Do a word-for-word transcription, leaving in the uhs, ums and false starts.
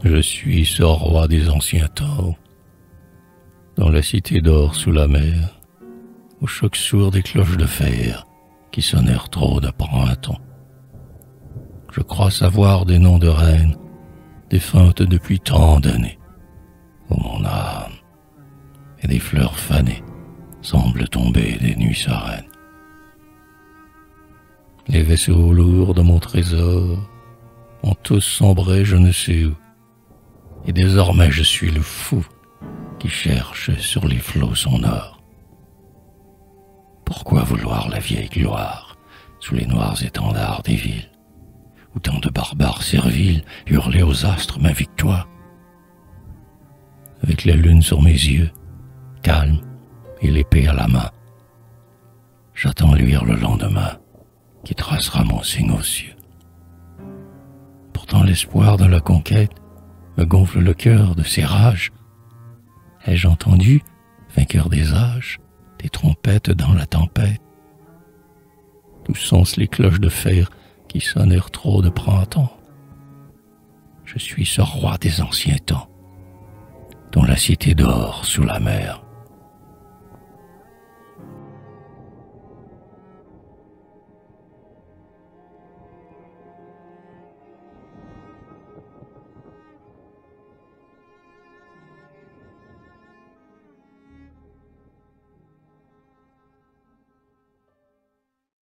Je suis ce roi des anciens temps, dans la cité d'or sous la mer, au choc sourd des cloches de fer qui sonnèrent trop de printemps. Je crois savoir des noms de reines, défuntes depuis tant d'années, où mon âme et des fleurs fanées semblent tomber des nuits sereines. Les vaisseaux lourds de mon trésor ont tous sombré je ne sais où, et désormais je suis le fou qui cherche sur les flots son or. Pourquoi vouloir la vieille gloire sous les noirs étendards des villes, où tant de barbares serviles hurlaient aux astres ma victoire? Avec la lune sur mes yeux, calme et l'épée à la main, j'attends luire le lendemain qui tracera mon signe aux cieux. Pourtant l'espoir de la conquête me gonfle le cœur de ces rages. Ai-je entendu, vainqueur des âges, des trompettes dans la tempête? D'où sont les cloches de fer qui sonnèrent trop de printemps? Je suis ce roi des anciens temps, dont la cité dort sous la mer.